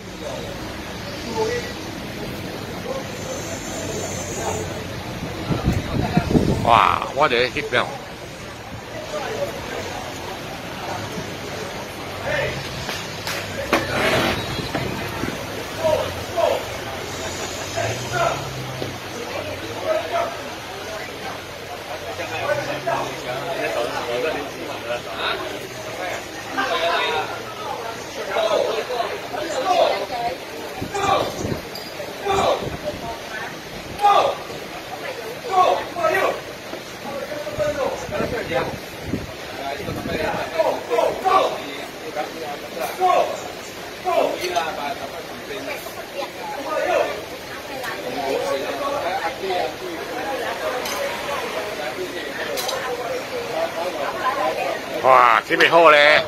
哇，我哋翕了。哇，準備好咧！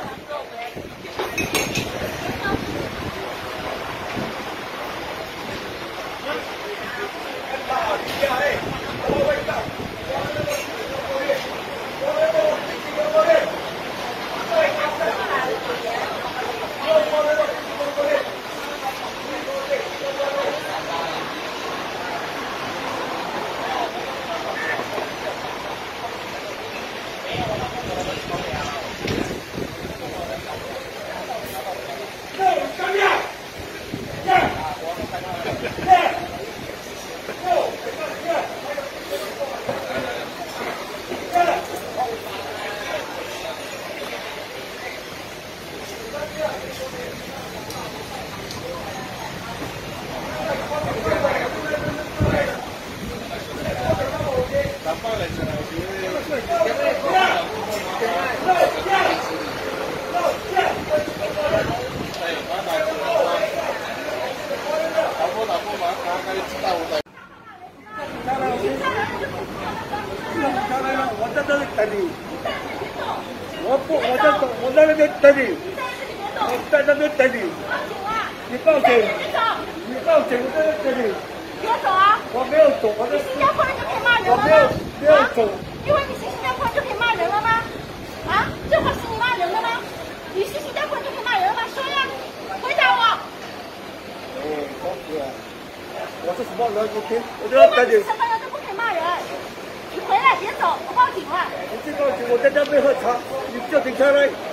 我在这里等你，我在那边等你，我在那边等你，你报警，你报警，我在那等你。 别走啊！ 我没有走，我在。 新加坡人就可以骂人了吗？ 没有走。 因为你是新加坡人就可以骂人了吗？啊，这话是你骂人的吗？你是新加坡人就可以骂人了吗？说呀，回答我。 公子，我是什么人？你听，我就要等你。 什么人都不可以骂人。你回来，别走，我报警了。 你去报警，我在这边喝茶，你就停下来。